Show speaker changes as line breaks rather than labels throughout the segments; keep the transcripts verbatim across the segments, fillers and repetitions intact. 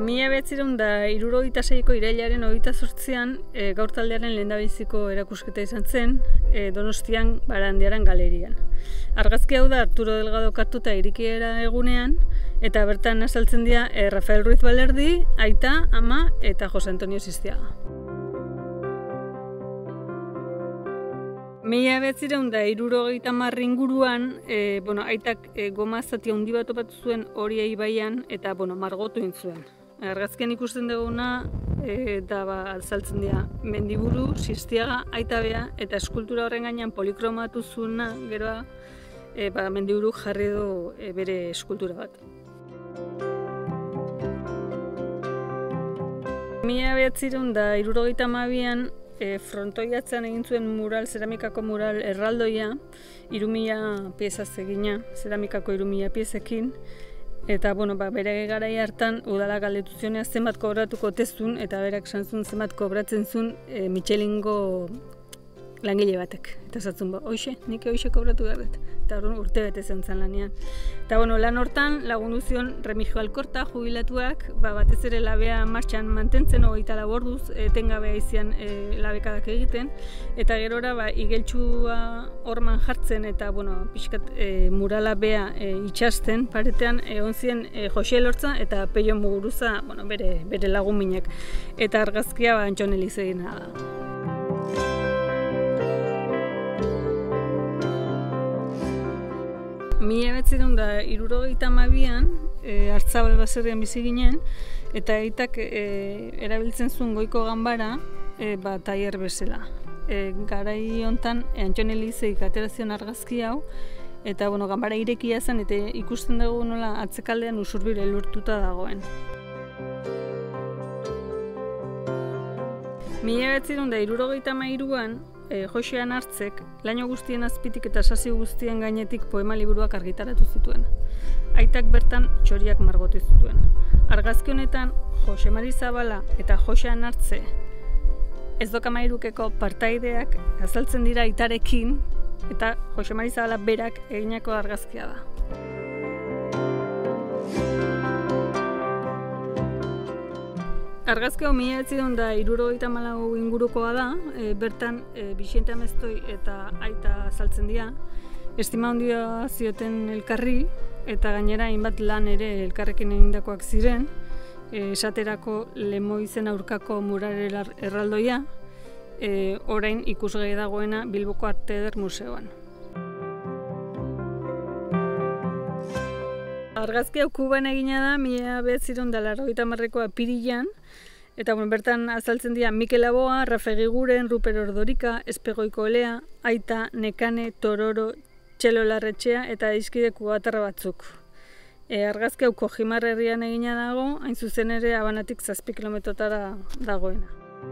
Mila bederatziehun eta hirurogeita seiko irailaren hogeita zortzian e, gaur taldearen lehendabiziko erakusketa izan zen e, Donostian Barandiaran galerian. Argazki hau da Arturo Delgado kartuta irikiera egunean, eta bertan azaltzen dira e, Rafael Ruiz Balerdi, aita, ama eta Jose Antonio Sistiaga. Mila bederatziehun eta hirurogeita hamar inguruan, e, bueno, aitak e, goma zati handi bat topatu zuen Oria ibaian eta bueno, margotu egin zuen. Argazkian ikusten duguna eta ba, azaltzen dira Mendiburu, Sistiaga, aita bea eta eskultura horren gainean polikromatu zuena geroa e, ba, Mendiburu jarri du e, bere eskultura bat. Mila bederatziehun eta hirurogeita hamabian e, frontoiatzen egin zuen mural, zeramikako mural erraldoia, hiru mila piezaz egina, zeramikako hiru mila piezekin. Eta bueno, ba, bere garai hartan udala galdetu zionean zenbat kobratuko tezun, eta berak esan zuen zenbat kobratzen zuen e, Michelingo langile batek. Eta esatzen ba, hoxe, nik hoxe kobratu behar dut. Eta urte bete zen zen lanean. Eta bueno, lan hortan lagundu zion Remigio Alkorta jubilatuak, ba, batez ere labea martxan mantentzen, hogeita lau orduz, etengabea izan e, labekadak egiten. Eta gerora ba, igeltsua horman jartzen eta bueno, pixkat e, murala bea e, itxasten, paretean egon ziren e, Jose Elortza eta Peio Muguruza, bueno, bere, bere lagun minak. Eta argazkia ba, Antxon Elizegina da. Mila bederatziehun eta hirurogeita hamabian e, Artzabal baserrian bizi ginen, eta aitak e, erabiltzen zuen goiko ganbara e, ba, tailer bezala. E, garai hontan e, Antxon Elizeik atera zion argazki hau, eta bueno, ganbara irekia zen, eta ikusten dugu nola atzekaldean usurbire lurtuta dagoen. Mila bederatziehun eta hirurogeita hamairuan E, Jose Anartzek laino guztien azpitik eta sasi guztien gainetik poema liburuak argitaratu zituen. Aitak bertan txoriak margotu zituen. Argazki honetan Jose Mari Zabala eta Jose Anartze ez dokamairukeko partaideak azaltzen dira aitarekin, eta Jose Mari Zabala berak eginako argazkia da. Argazki hau mila bederatziehun eta hirurogeita hamalau ingurukoa da, e, bertan e, Bixente Ameztoi eta aita azaltzen dira. Estima handia zioten elkarri, eta gainera hainbat lan ere elkarrekin egindakoak ziren, e, esaterako Lemoizen aurkako mural erraldoia, e, orain ikusgai dagoena Bilboko Arte Eder Museoan. Argazki hau Kuban egina da mila bederatziehun eta laurogeita hamareko apirilean, eta bueno, bertan azaltzen dira Mikel Aboa, Rafa Egiguren, Ruper Ordorika, Espegoiko Olea, Aita, Nekane, Tororo, Txelo Larretxea eta dizkide kubatarra batzuk. E, argazki hau Kojimar herrian egina dago, hain zuzen ere Habanatik zazpi kilometrotara dagoena.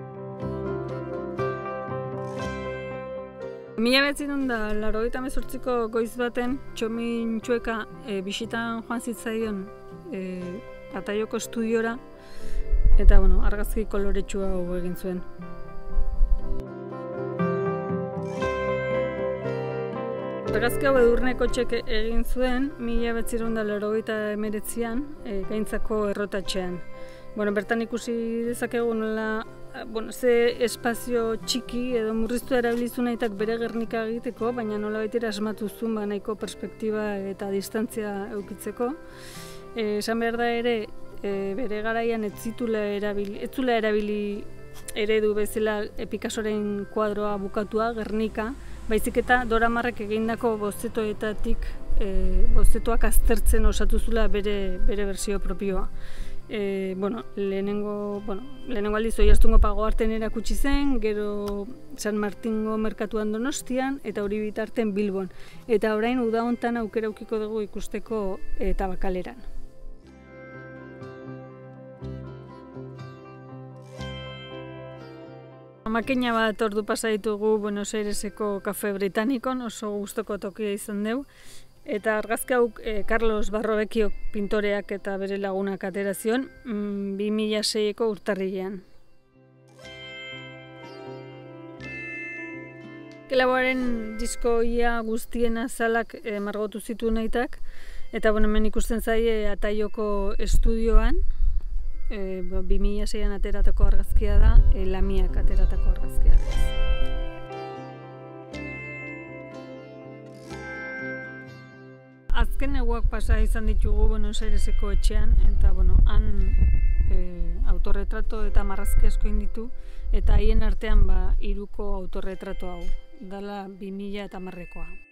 Mila bederatziehun eta laurogeita hemezortziko goiz baten Txomin Txueka e, bisitan joan zitzaion e, Ataioko estudiora, eta bueno, argazki koloretsua hau egin zuen. Argazki hau Edurne Kotxek egin zuen mila bederatziehun eta laurogeita hemeretzian e, Gaintzako errotatxean. Bueno, bertan ikusi dezakegu nola bueno, ze espazio txiki edo murriztu erabilizu nahitak bere Gernika egiteko, baina nola baitera asmatu zuen ba, nahiko perspektiba eta distantzia eukitzeko. E, esan behar da ere, e, bere garaian ez zitula erabili, ez zula erabili eredu bezala Picassoren kuadroa bukatua, Gernika, baizik eta Dora Marrek egindako bozetoetatik, e, bozetoak aztertzen osatu zula bere, bere bersio propioa. E, bueno, lehenengo, bueno, lehenengo aldiz Oiartzungo Pagoarten erakutsi zen, gero San Martingo merkatuan Donostian, eta hori bitarten Bilbon. Eta orain uda hontan aukera aukiko dugu ikusteko e, Tabakaleran. Makina bat ordu pasa ditugu Buenos Aireseko Kafe Britanikon, oso gustoko tokia izan dugu. Eta argazki hau e, Carlos Barrovecchio pintoreak eta bere lagunak atera zion mm, bi mila seiko urtarrilean. Kelaboaren diskoia guztien azalak e, margotu zituen aitak, eta bueno, hemen ikusten zaie Ataioko estudioan, e, bi mila seian ateratako argazkia da, e, Lamiak ateratako argazkia. Azken neguak pasa izan ditugu Buenos Aireseko etxean, eta bueno, han e, autorretrato eta marrazki asko egin ditu, eta haien artean ba, hiruko autorretrato hau, dala bi mila hamarrekoa.